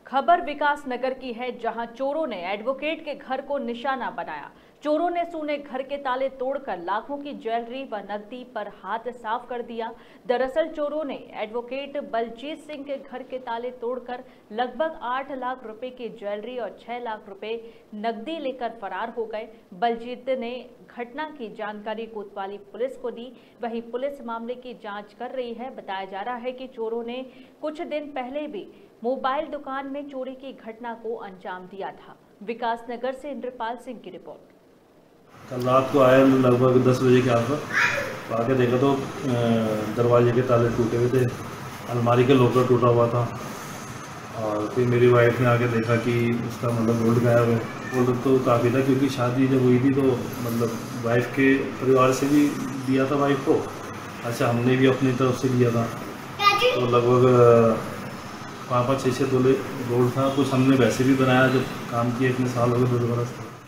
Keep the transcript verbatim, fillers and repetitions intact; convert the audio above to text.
खबर विकास नगर की है, जहां चोरों ने एडवोकेट के घर को निशाना बनाया। चोरों ने सूने घर के ताले तोड़कर लाखों की ज्वेलरी व नकदी पर हाथ साफ कर दिया। दरअसल चोरों ने एडवोकेट बलजीत सिंह के घर के ताले तोड़कर लगभग आठ लाख रुपए की ज्वेलरी और छह लाख रुपए नकदी लेकर फरार हो गए। बलजीत ने घटना की जानकारी कोतवाली पुलिस को दी। वहीं पुलिस मामले की जांच कर रही है। बताया जा रहा है कि चोरों ने कुछ दिन पहले भी मोबाइल दुकान में चोरी की घटना को अंजाम दिया था। विकास नगर से इंद्रपाल सिंह की रिपोर्ट। कल रात को आया लगभग दस बजे के आसपास, आके देखा तो दरवाजे के ताले टूटे हुए थे, अलमारी का लॉकर टूटा हुआ था। और फिर मेरी वाइफ ने आके देखा कि उसका मतलब गोल्ड गायब है। गोल्ड तो काफ़ी था, क्योंकि शादी जब हुई थी तो मतलब वाइफ के परिवार से भी दिया था वाइफ को, अच्छा हमने भी अपनी तरफ से दिया था। तो लगभग पाँच पाँच छः छः तोले गोल्ड था। कुछ हमने वैसे भी बनाया, जब काम किया इतने साल हो गए, दस बरस।